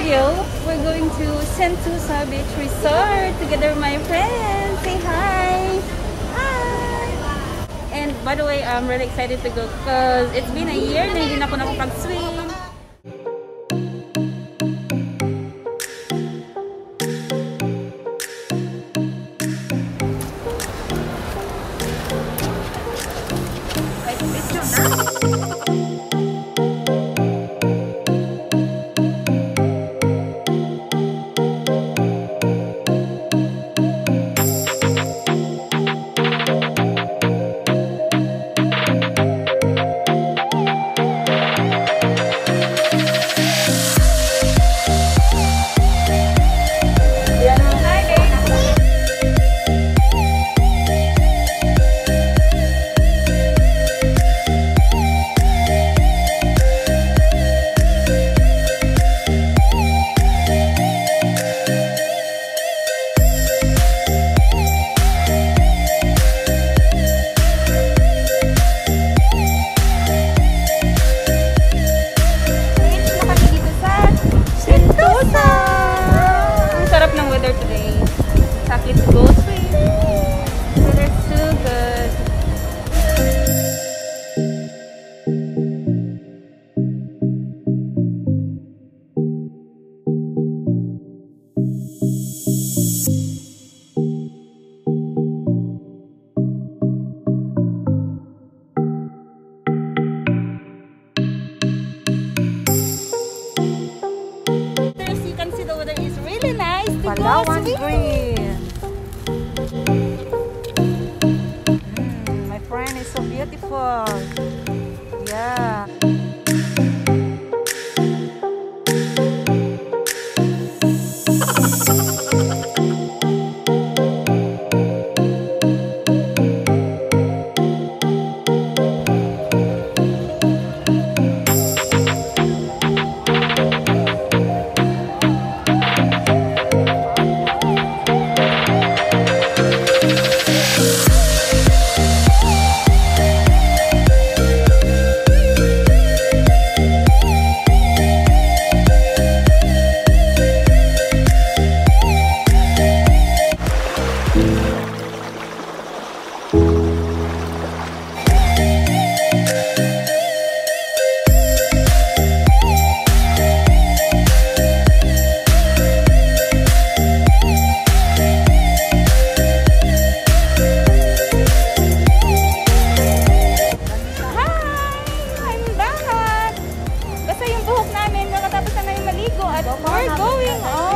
video. We're going to Sentosa Beach Resort together with my friends. Say hi! Hi! And by the way, I'm really excited to go because it's been a year na hindi na ako nakapag-swim. Palawan green. My friend is so beautiful. Yeah. We're going on